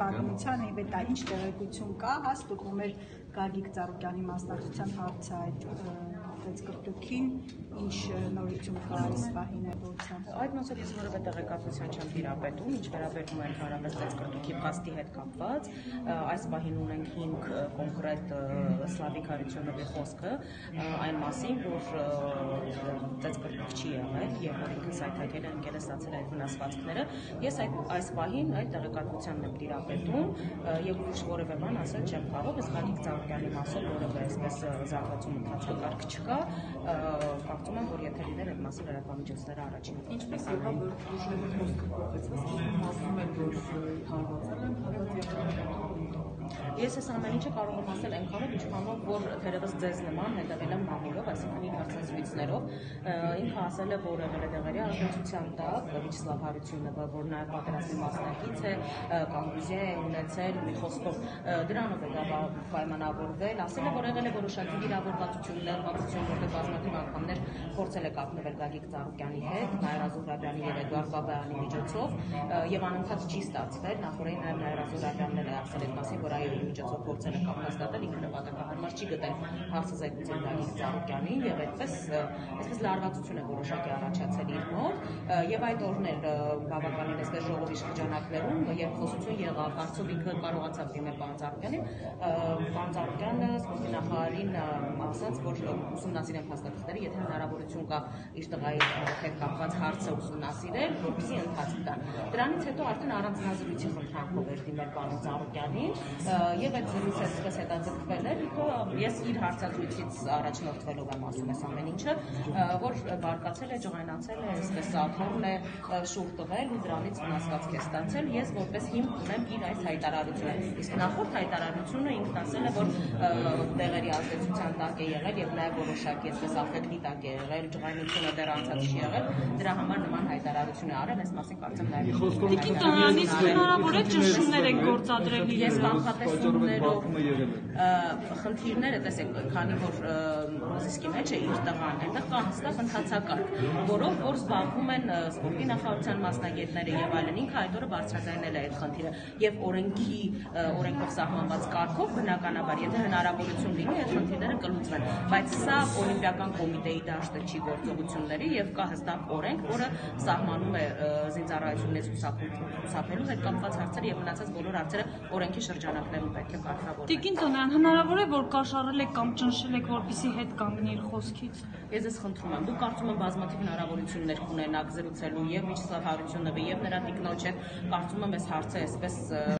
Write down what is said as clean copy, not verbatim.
պատմության եւ դա ինչ տեղեկություն կա, հաստատում էր Գագիկ Ծառուկյանի մասնակցության հարցը այդ ծեցկրտուքին, ինչ նորություն կա այս պահին այդության։ Այդ մասով ես որևէ տեղեկատվության չեմ տիրապետում, ինչ վերաբերում է ընդհանրապես ծեցկրտուքի փաստի հետ կապված, այս պահին ունենք 5 կոնկրետ Սլավիկ Հարությունովի խոսքը այն մասին, որ ծեցկրտուք չի եղել եւ որ ինքը սայթակել է ընկել է ստացել այդ վնասվածքները։ Ես այս պահին այդ տեղեկատվությանն եմ տիրապետում եւ որևէ բան ասել չեմ կարող, իսկ Գագիկ Ծառուկյանի մասով որևէ այսպես զարգացում ընթացակարգ չկա, կարծում եմ, որ եթե լիներ այդ մասին լրատվամիջոցները առաջին ինչպես Ես այս ամեն ինչը կարող եմ ասել այնքանով, ինչքանով որ թերևս ձեզ նման հետևել եմ մամուլով, այսինքն իր հարցազրույցներով, ինքը ասել է, որ եղել է դեղերի ազդեցության տակ, Վիչսլավ Հարությունովը, որ նաև պատերազմի մասնակից է, կոնկլյուզիա է ունեցել, մի խոսքով դրանով է դա պայմանավորվել, ասել է, որ եղել է որոշակի վիրավորվածություններ, որտեղ բազմաթիվ անգամներ փորձել է կապնվել Գագիկ Ծառուկյանի հետ, Նաիրա Զոհրաբյանի եւ Էդուարդ Բաբայանի միջոցով, եւ անընդհատ չի ստացվել, նախորդին նաեւ Նաիրա Զոհրաբյանն է ասել այդ մասին, որ այո միջոցով փորձել է կապնաստատել, ինքը նպատակահարմար չի գտել հարցազեկուցել Գագիկ Ծառուկյանին եւ այսպես լարվածություն է որոշակի առաջացել իր մոտ եւ այդ օրներ բավականին այսպես ժողովի շրջանակներում երբ խոսություն եղավ, կարծում ինքը կարողացավ դիմել պարոն Ծառուկյանին, պարոն Ծառուկյանը սպորտի նախարարին ասաց, որ ուսումնասիրեն փաստաթղթերը, եթե հնարավորություն կա իր տղայի հետ կապված հարցը ուսումնասիրել, որպեսզի ընթացք տան։ Դրանից հետո արդեն առանձնազրույցի խնդրանքով էր դիմել պարոն Ծառուկյանին եւ այդ զրույցը այսպես հետաձգվել էր, ես իր հարցազրույցից առաջնորդվելով եմ ասում այս ամեն ինչը, որ բարկացել է, ջղայնացել է, այսպես աթոռն է շուռ տվել ու դրանից վնասվածք է ստացել, ես որպես հիմք ունեմ իր այս հայտարարությունը։ Իսկ նախորդ հայտարարությունը ինքն ասել է, որ դեղերի ազդեցության տակ է եղել եւ նաեւ որոշակի այսպես աֆեկտի տակ է եղել, ջղայնությունը դեռ անցած չի եղել, դրա համար նման հայտարարություն է արել, այս մասին կարծեմ նաեւ Տիկին Տնարանից հնարավոր է ճնշումներ են գործադրել ես կանխատեսումներով խնդիրները, տեսեք, քանի որ ռոզիսկի մեջ է իր տղան, այնտեղ կա հստակ ընթացակարգ, որով որ զբաղվում են սպորտի նախարարության մասնագետները եւ այլն, ինքը այդ օրը բարձրաձայնել է այդ խնդիրը եւ օրենքով սահմանված կարգով բնականաբար, եթե հնարավորություն լինի, այդ խնդիրները կլուծվեն, բայց սա օլիմպիական կոմիտեի դաշտը չի գործողությունների եւ կա հստակ օրենք, որը սահմանում է զինծառայությունից խուսափելու հետ կապված հարցերը եւ մնացած բոլոր հարցերը օրենքի շրջանակներում պետք է կարգավորվեն։ Տիկին Տնայան, հնարավոր է որ կաշառել եք կամ ճնշել եք, որպեսզի հետ կանգնի իր խոսքից։ Ես ես խնդրում եմ, դուք կարծում եմ բազմաթիվ հնարավորություններ կունենաք զրուցելու եւ Վիչսլավ Հարությունովի եւ նրա տիկնոջ հետ, կարծում եմ այս հարցը այսպես